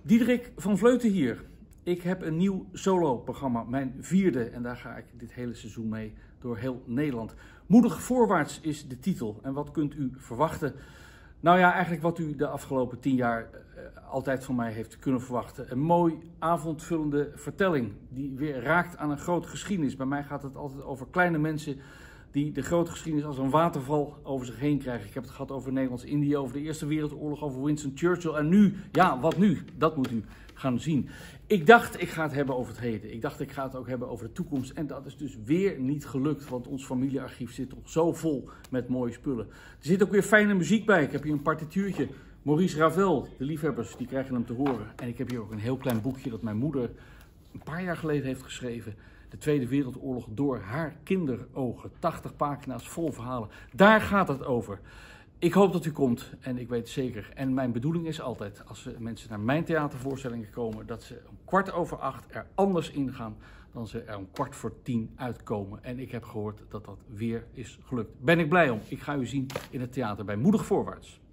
Diederik van Vleuten hier. Ik heb een nieuw solo-programma, mijn vierde, en daar ga ik dit hele seizoen mee door heel Nederland. Moedig voorwaarts is de titel. En wat kunt u verwachten? Nou ja, eigenlijk wat u de afgelopen 10 jaar altijd van mij heeft kunnen verwachten. Een mooi avondvullende vertelling die weer raakt aan een grote geschiedenis. Bij mij gaat het altijd over kleine mensen die de grote geschiedenis als een waterval over zich heen krijgen. Ik heb het gehad over Nederlands-Indië, over de Eerste Wereldoorlog, over Winston Churchill. En nu, ja, wat nu? Dat moet u gaan zien. Ik dacht, ik ga het hebben over het heden. Ik dacht, ik ga het ook hebben over de toekomst. En dat is dus weer niet gelukt, want ons familiearchief zit nog zo vol met mooie spullen. Er zit ook weer fijne muziek bij. Ik heb hier een partituurtje. Maurice Ravel, de liefhebbers, die krijgen hem te horen. En ik heb hier ook een heel klein boekje dat mijn moeder een paar jaar geleden heeft geschreven. De Tweede Wereldoorlog door haar kinderogen. 80 pagina's vol verhalen. Daar gaat het over. Ik hoop dat u komt en ik weet het zeker. En mijn bedoeling is altijd, als mensen naar mijn theatervoorstellingen komen, dat ze om 8:15 er anders ingaan dan ze er om 9:15 uitkomen. En ik heb gehoord dat dat weer is gelukt. Ben ik blij om. Ik ga u zien in het theater bij Moedig Voorwaarts.